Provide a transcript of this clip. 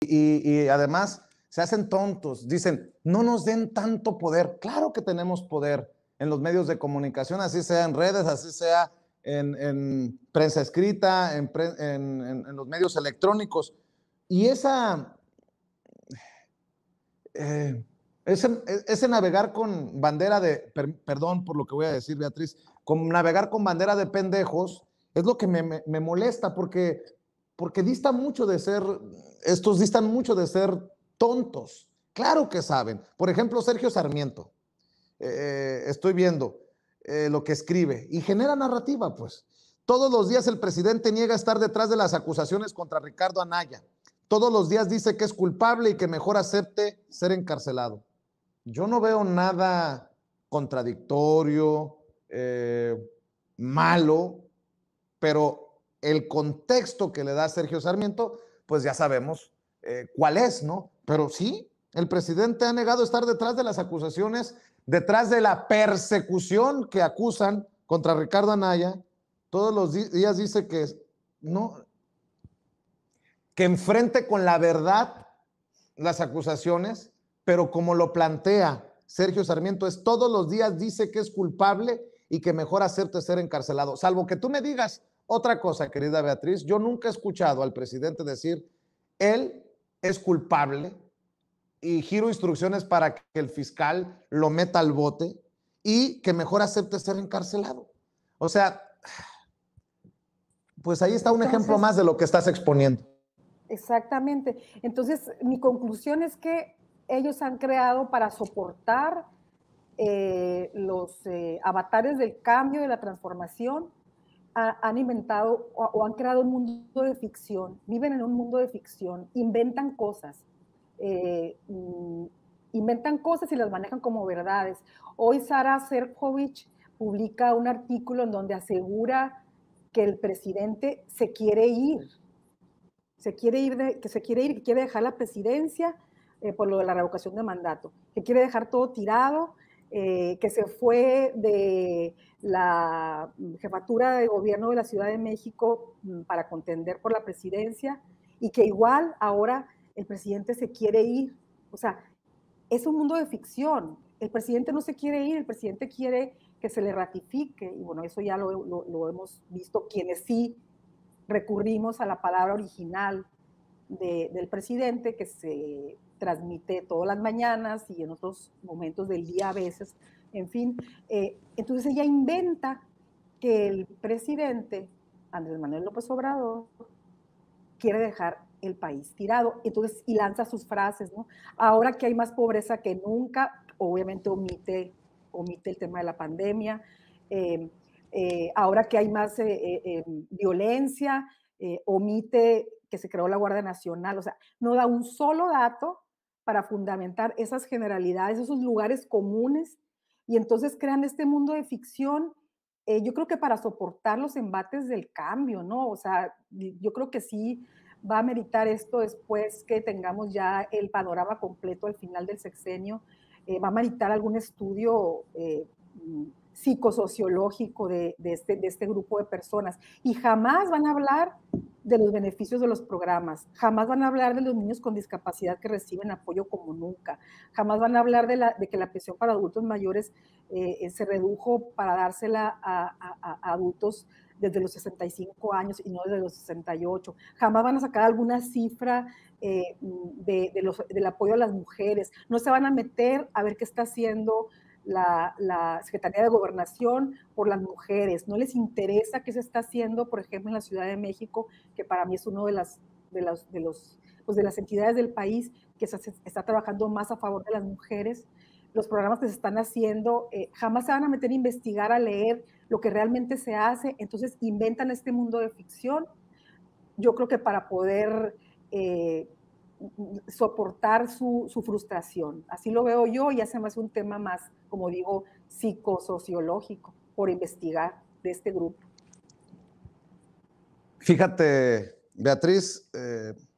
y además se hacen tontos, dicen, no nos den tanto poder. Claro que tenemos poder en los medios de comunicación, así sea en redes, así sea en prensa escrita, en los medios electrónicos. Y ese navegar con bandera de, perdón por lo que voy a decir, Beatriz, con navegar con bandera de pendejos, es lo que me molesta, porque distan mucho de ser, estos distan mucho de ser tontos. Claro que saben. Por ejemplo, Sergio Sarmiento, estoy viendo lo que escribe y genera narrativa, pues. Todos los días el presidente niega estar detrás de las acusaciones contra Ricardo Anaya. Todos los días dice que es culpable y que mejor acepte ser encarcelado. Yo no veo nada contradictorio, malo, pero el contexto que le da Sergio Sarmiento, pues ya sabemos cuál es, ¿no? Pero sí, el presidente ha negado estar detrás de las acusaciones, detrás de la persecución que acusan contra Ricardo Anaya. Todos los días dice que no, que enfrente con la verdad las acusaciones, pero como lo plantea Sergio Sarmiento, es todos los días dice que es culpable y que mejor acepte ser encarcelado. Salvo que tú me digas otra cosa, querida Beatriz, yo nunca he escuchado al presidente decir, él es culpable y giro instrucciones para que el fiscal lo meta al bote y que mejor acepte ser encarcelado. O sea, pues ahí está un ejemplo más de lo que estás exponiendo. Exactamente. Entonces, mi conclusión es que ellos han creado para soportar los avatares del cambio, de la transformación, han inventado o han creado un mundo de ficción, viven en un mundo de ficción, inventan cosas y las manejan como verdades. Hoy Sara Sefcovic publica un artículo en donde asegura que el presidente se quiere ir, que quiere dejar la presidencia por lo de la revocación de mandato, que quiere dejar todo tirado, que se fue de la jefatura de gobierno de la Ciudad de México para contender por la presidencia y que igual ahora el presidente se quiere ir. O sea, es un mundo de ficción. El presidente no se quiere ir, el presidente quiere que se le ratifique y bueno, eso ya lo hemos visto quienes sí recurrimos a la palabra original del presidente que se transmite todas las mañanas y en otros momentos del día a veces, en fin. Entonces ella inventa que el presidente Andrés Manuel López Obrador quiere dejar el país tirado, entonces, y lanza sus frases, ¿no? Ahora que hay más pobreza que nunca, obviamente omite el tema de la pandemia, ahora que hay más violencia, omite que se creó la Guardia Nacional, o sea, no da un solo dato para fundamentar esas generalidades, esos lugares comunes, y entonces crean este mundo de ficción, yo creo que para soportar los embates del cambio, ¿no? O sea, yo creo que sí va a meritar esto después que tengamos ya el panorama completo al final del sexenio, va a meritar algún estudio psicosociológico de este grupo de personas y jamás van a hablar de los beneficios de los programas, jamás van a hablar de los niños con discapacidad que reciben apoyo como nunca, jamás van a hablar de que la pensión para adultos mayores se redujo para dársela a adultos desde los 65 años y no desde los 68, jamás van a sacar alguna cifra del apoyo a las mujeres, no se van a meter a ver qué está haciendo la Secretaría de Gobernación por las mujeres, no les interesa qué se está haciendo, por ejemplo, en la Ciudad de México, que para mí es uno de las entidades del país que está trabajando más a favor de las mujeres, los programas que se están haciendo, jamás se van a meter a investigar, a leer lo que realmente se hace, entonces inventan este mundo de ficción, yo creo que para poder soportar su frustración. Así lo veo yo y hace más un tema más, como digo, psicosociológico por investigar de este grupo. Fíjate, Beatriz,